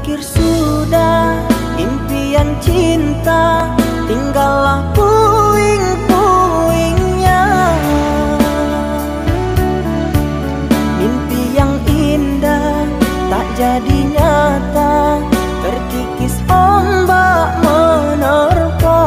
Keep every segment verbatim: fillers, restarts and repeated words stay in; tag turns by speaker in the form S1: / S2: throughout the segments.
S1: berakhir sudah impian cinta, tinggallah puing-puingnya. Mimpi yang indah tak jadi nyata, terkikis ombak menerpa.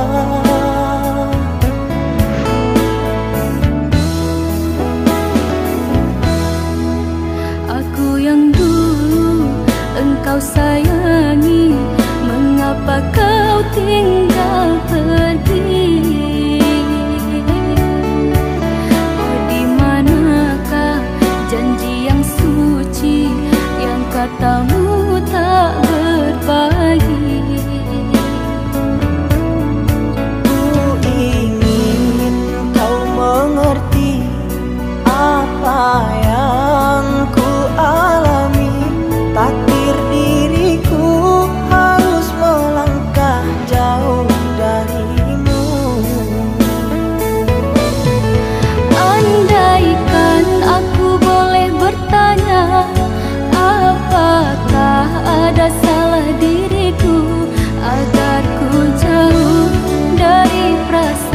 S2: Aku yang dulu engkau sayangi, mengapa kau tinggal pergi? Oh, di manakah janji yang suci yang katamu tak berbagi?
S1: Ku ingin kau mengerti apa yang ku alami. Takdir diriku harus melangkah jauh darimu.
S2: Andaikan aku boleh bertanya, apakah ada salah diriku agar ku jauh dari perasaan